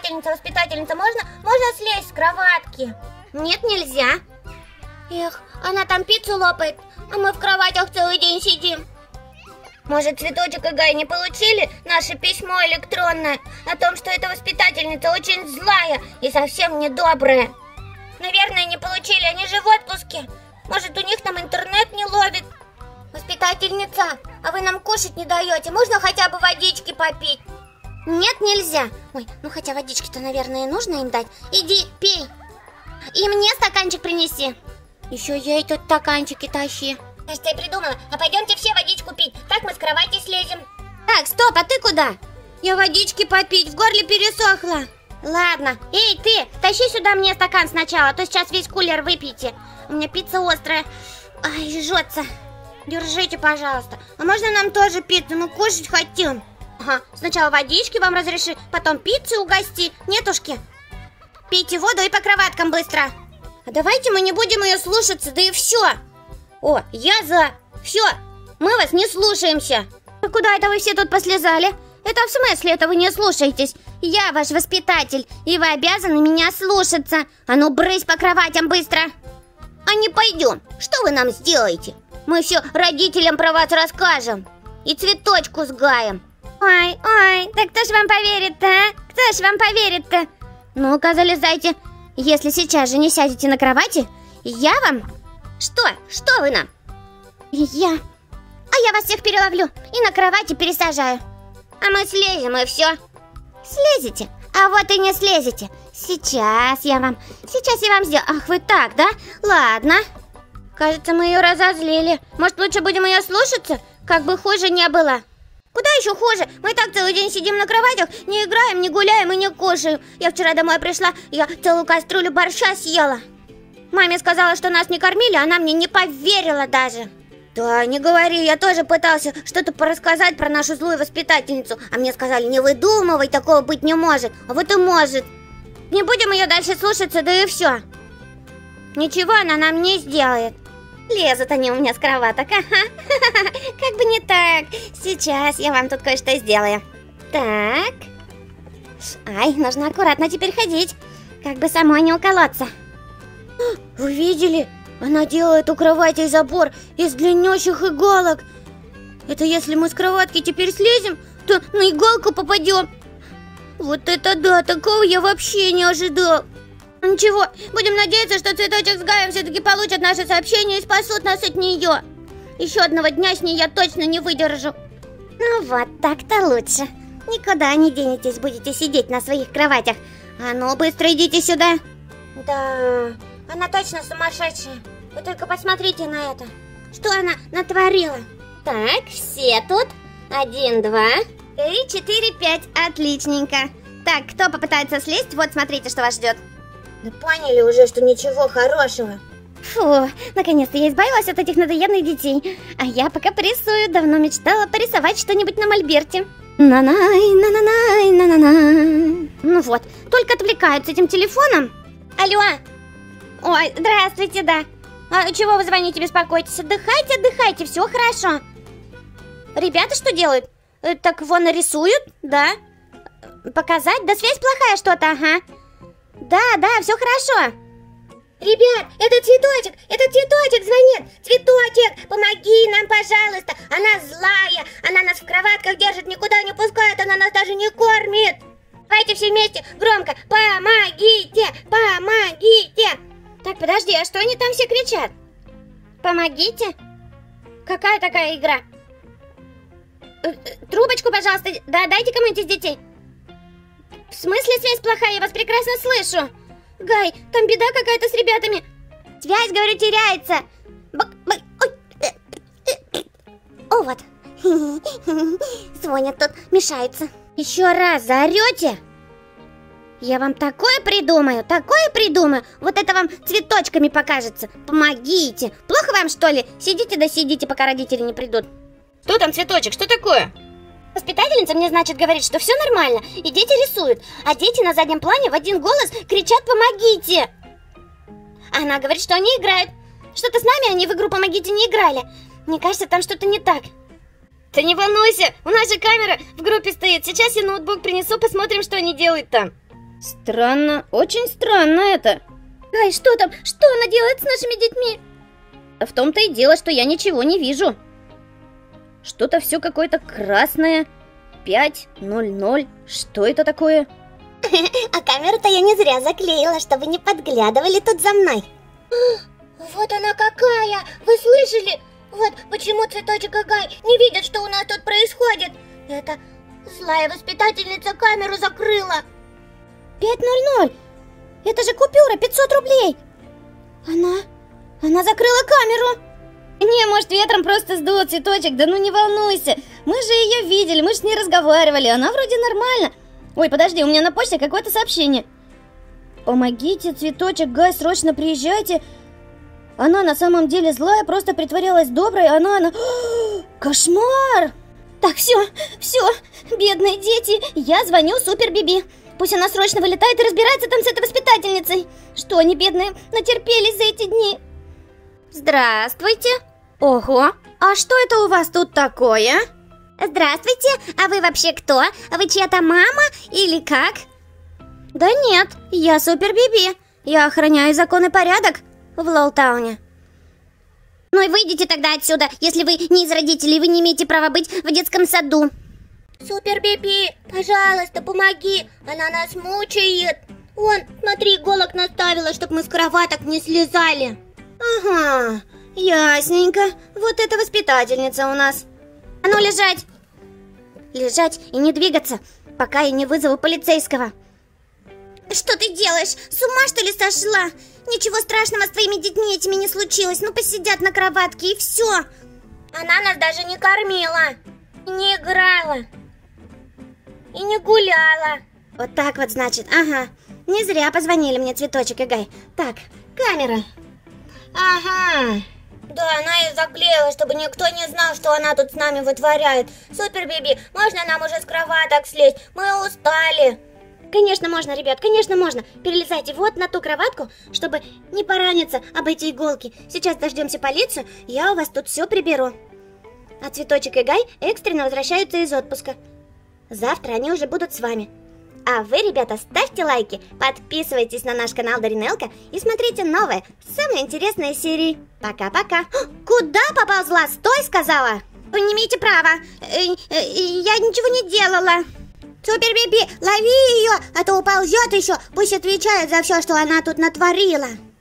воспитательница, можно слезть с кроватки? Нет, нельзя. Эх, она там пиццу лопает, а мы в кроватях целый день сидим. Может, Цветочек и Гай не получили наше письмо электронное о том, что эта воспитательница очень злая и совсем недобрая? Наверное, не получили, они же в отпуске. Может, у них там интернет не ловит? Воспитательница, а вы нам кушать не даете? Можно хотя бы водички попить? Нет, нельзя. Ой, ну хотя водички-то, наверное, нужно им дать. Иди, пей. И мне стаканчик принеси. Еще ей тут стаканчики тащи. Я что и придумала, а пойдемте все водичку пить. Так мы с кровати слезем. Так, стоп, а ты куда? Я водички попить, в горле пересохло. Ладно, эй, ты, тащи сюда мне стакан сначала, а то сейчас весь кулер выпейте. У меня пицца острая. Ай, жжется. Держите, пожалуйста. А можно нам тоже пиццу? Мы кушать хотим. Ага, сначала водички вам разреши, потом пиццу угости. Нетушки? Пейте воду и по кроваткам быстро. А давайте мы не будем ее слушаться, да и все. О, я за. Все, мы вас не слушаемся. А куда это вы все тут послезали? Это в смысле это вы не слушаетесь? Я ваш воспитатель, и вы обязаны меня слушаться. А ну брысь по кроватям быстро. А не пойдем. Что вы нам сделаете? Мы все родителям про вас расскажем. И Цветочку с Гаем. Ой, да кто ж вам поверит-то, а? Кто ж вам поверит-то? Ну-ка, залезайте. Если сейчас же не сядете на кровати, я вам... Что вы нам? Я вас всех переловлю и на кровати пересажаю. А мы слезем, и все. Слезете? А вот и не слезете. Сейчас я вам сделаю. Ах, вы так, да? Ладно. Кажется, мы ее разозлили. Может, лучше будем ее слушаться? Как бы хуже не было. Куда еще хуже? Мы и так целый день сидим на кроватях, не играем, не гуляем и не кушаем. Я вчера домой пришла, я целую кастрюлю борща съела. Маме сказала, что нас не кормили, она мне не поверила даже. Да, не говори, я тоже пытался что-то порассказать про нашу злую воспитательницу. А мне сказали, не выдумывай, такого быть не может. А вот и может. Не будем ее дальше слушаться, да и все. Ничего она нам не сделает. Лезут они у меня с кроваток, ага. Как бы не так. Сейчас я вам тут кое-что сделаю. Так. Ай, нужно аккуратно теперь ходить. Как бы самой не уколоться. Вы видели? Она делает у кровати забор из длиннющих иголок. Это если мы с кроватки теперь слезем, то на иголку попадем. Вот это да, такого я вообще не ожидал. Ничего, будем надеяться, что Цветочек с Гаем все-таки получат наше сообщение и спасут нас от нее. Еще одного дня с ней я точно не выдержу. Ну вот, так-то лучше. Никуда не денетесь, будете сидеть на своих кроватях. А ну, быстро идите сюда. Да, она точно сумасшедшая. Вы только посмотрите на это. Что она натворила? Так, все тут. 1, 2, 3, 4, 5. Отличненько. Так, кто попытается слезть? Вот, смотрите, что вас ждет. Да поняли уже, что ничего хорошего. Фу, наконец-то я избавилась от этих надоедных детей. А я пока порисую, давно мечтала порисовать что-нибудь на мольберте. На-най, на-на-най, на-на-най. Ну вот, только отвлекаются этим телефоном. Алло. Ой, здравствуйте, да. А чего вы звоните, беспокойтесь? Отдыхайте, отдыхайте, все хорошо. Ребята что делают? Так вон рисуют, да? Показать? Да связь плохая что-то, ага. Да, все хорошо. Ребят, это Цветочек звонит. Цветочек, помоги нам, пожалуйста. Она злая, она нас в кроватках держит, никуда не пускает, она нас даже не кормит. Давайте все вместе громко: помогите, помогите. Так, подожди, а что они там все кричат? Помогите? Какая такая игра? Трубочку, пожалуйста, да, дайте кому-нибудь из детей. В смысле связь плохая? Я вас прекрасно слышу. Гай, там беда какая-то с ребятами. Связь, говорю, теряется. О, вот. Звонят тут, мешаются. Еще раз заорете, я вам такое придумаю. Вот это вам цветочками покажется. Помогите. Плохо вам, что ли? Сидите да сидите, пока родители не придут. Кто там, Цветочек? Что такое? Воспитательница мне, значит, говорит, что все нормально, и дети рисуют. А дети на заднем плане в один голос кричат «помогите». Она говорит, что они играют. Что-то с нами они в игру «помогите» не играли. Мне кажется, там что-то не так. Ты не волнуйся, у нас же камера в группе стоит. Сейчас я ноутбук принесу, посмотрим, что они делают там. Странно, очень странно это. Ай, что там? Что она делает с нашими детьми? В том-то и дело, что я ничего не вижу. Что-то все какое-то красное. 5:00. Что это такое? А камеру-то я не зря заклеила, чтобы не подглядывали тут за мной. Вот она какая! Вы слышали? Вот почему Цветочек и Гай не видят, что у нас тут происходит. Это злая воспитательница камеру закрыла. 5:00. Это же купюра 500 рублей. Она закрыла камеру. Не, может, ветром просто сдуло, Цветочек. Да ну не волнуйся. Мы же ее видели, мы же с ней разговаривали. Она вроде нормально. Ой, подожди, у меня на почте какое-то сообщение. Помогите, Цветочек, Гай, срочно приезжайте. Она на самом деле злая, просто притворялась доброй. Она... Кошмар! Так, все, бедные дети. Я звоню Супер Биби. Пусть она срочно вылетает и разбирается там с этой воспитательницей. Что они, бедные, натерпелись за эти дни. Здравствуйте. Ого, а что это у вас тут такое? Здравствуйте, а вы вообще кто? Вы чья-то мама или как? Да нет, я Супер Биби. Я охраняю закон и порядок в Лолтауне. Ну и выйдите тогда отсюда, если вы не из родителей, вы не имеете права быть в детском саду. Супер Биби, пожалуйста, помоги, она нас мучает. Вон, смотри, иголок наставила, чтобы мы с кроваток не слезали. Ага, ясненько. Вот это воспитательница у нас. А ну лежать! Лежать и не двигаться, пока я не вызову полицейского. Что ты делаешь? С ума что ли сошла? Ничего страшного с твоими детьми этими не случилось. Ну посидят на кроватке и все. Она нас даже не кормила, и не играла, и не гуляла. Вот так вот, значит, ага. Не зря позвонили мне Цветочек и Гай. Так, камера. Ага. Да, она и заклеила, чтобы никто не знал, что она тут с нами вытворяет. Супер Биби, можно нам уже с кроваток слезть? Мы устали. Конечно можно, ребят, конечно можно. Перелезайте вот на ту кроватку, чтобы не пораниться об эти иголки. Сейчас дождемся полицию, я у вас тут все приберу. А Цветочек и Гай экстренно возвращаются из отпуска. Завтра они уже будут с вами. А вы, ребята, ставьте лайки, подписывайтесь на наш канал Даринелка и смотрите новые, самые интересные серии. Пока-пока. Куда поползла? Стой, сказала. Вы не имеете права. Я ничего не делала. Супер Биби, лови ее, а то уползет еще. Пусть отвечает за все, что она тут натворила.